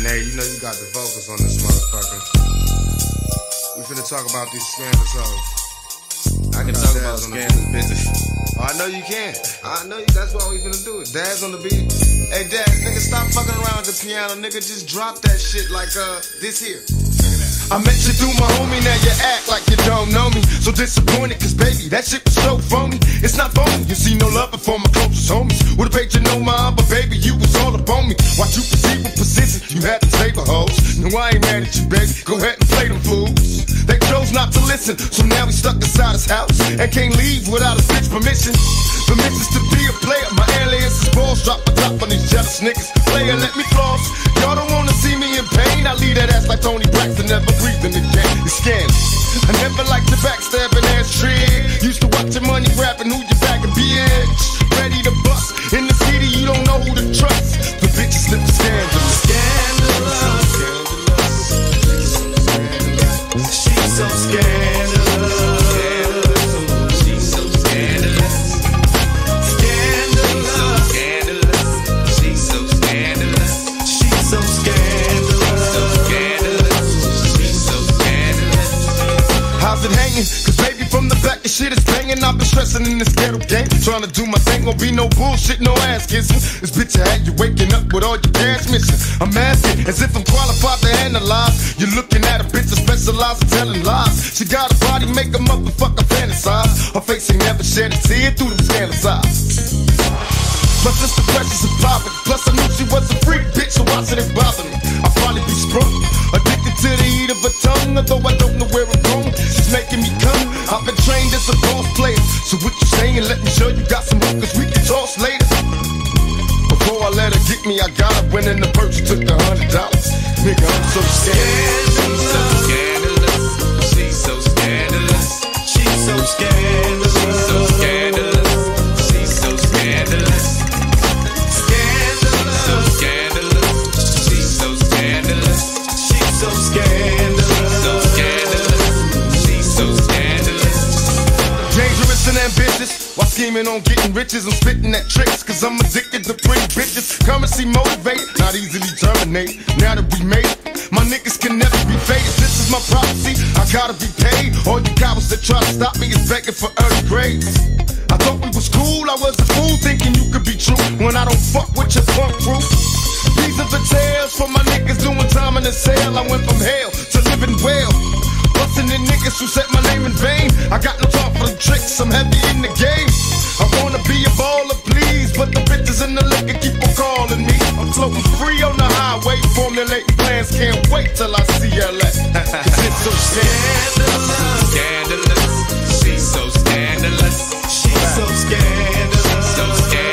Nay, you know you got the vocals on this motherfucker. We finna talk about these scandalous hoes. I can talk about scandalous business. Oh, I know you can. I know you. That's why we finna do it. Dad's on the beat. Hey, Dad, nigga, stop fucking around with the piano. Nigga, just drop that shit like, this here. I met you through my homie, now you act like you don't know me. So disappointed, cause baby, that shit was so phony. It's not phony, you see no love for my closest homies. Would've paid you no mind, but baby, you was all up on me. Watch you proceed with precision, you had to favor hoes. No, I ain't mad at you, baby, go ahead and play them fools. They chose not to listen, so now we stuck inside his house and can't leave without a bitch permission. Permissions to be a player, my alias is balls. Drop the top on these jealous niggas. Player, let me floss. Y'all don't wanna see me in pain. I leave that ass like Tony Braxton, never breathing again. It's scandalous. I never liked the backstabbing ass trick. Used to watch your money grabbing who you back and bitch. Ready to bust. In the city, you don't know who to trust. The bitches slip the scandalous. Scandalous. She's so scandalous. Cause baby from the back the shit is banging. I've been stressing in this ghetto game, trying to do my thing. Won't be no bullshit, no ass kissing. This bitch I had you waking up with all your gas missing. I'm asking as if I'm qualified to analyze. You're looking at a bitch that specializes in telling lies. She got a body, make a motherfucker fantasize. Her face ain't never shed a tear through them scandalous eyes. Plus it's the pressures of poverty. Plus I knew she was a freak bitch, so why should it bother me? I'll probably be sprung, addicted to the heat of her tongue. Although I don't know where I'm going, she's making me come. I've been trained as a boss player, so what you saying? Let me show you got some hookers we can toss later. Before I let her get me, I got her winning the purse, took $100. Nigga, I'm so scared. She's so scandalous. She's so scandalous. She's so scandalous. She's so scandalous. She's so scandalous. Ambitious, while scheming on getting riches, I'm spitting at tricks, cause I'm addicted to pretty bitches. Currency motivated, not easily terminate. Now that we made it, my niggas can never be faded. This is my prophecy, I gotta be paid. All you cowards that try to stop me is begging for early grades. I thought we was cool, I was a fool thinking you could be true when I don't fuck with your punk crew. These are the tales for my niggas doing time in the cell. I went from hell to living well. Bustin' the niggas who said my name in vain. I got no time for them tricks, I'm heavy in the game. I wanna be a baller, please, but the bitches in the liquor keep on calling me. I'm floating free on the highway, formulating plans. Can't wait till I see LA. Cause it's so scandalous. Scandalous. She's so scandalous. She's so scandalous. So scandalous.